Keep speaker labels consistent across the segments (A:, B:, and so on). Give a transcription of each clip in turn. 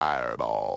A: Fireball.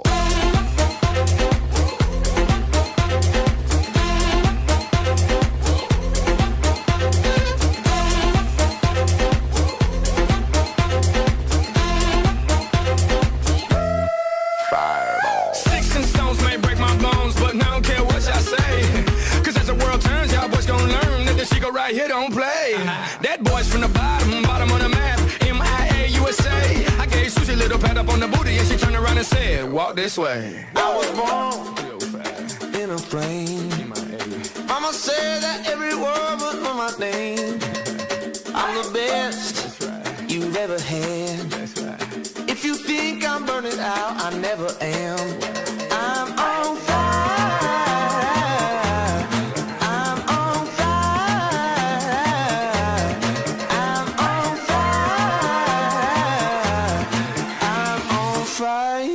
A: Fireball.
B: Sticks and stones may break my bones, but I don't care what y'all say. Cause as the world turns, y'all boys gon' learn that the shit go right here don't play. That boy's from the bottom of the map, MIA, USA. I gave Susie a little pat up on the booty and she turned around and said, walk this way.
C: I was born in a plane. Mama said that every word was on my name. I'm the best you've ever had. If you think I'm burning out, I never am. I'm on fire. I'm on fire. I'm on fire. I'm on fire.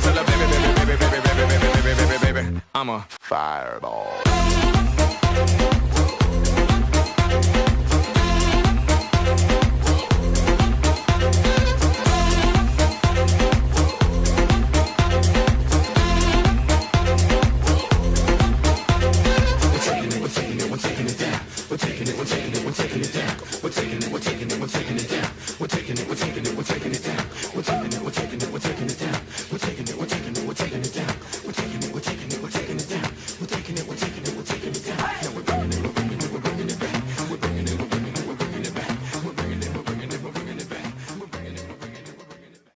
B: I'm a
A: Fireball.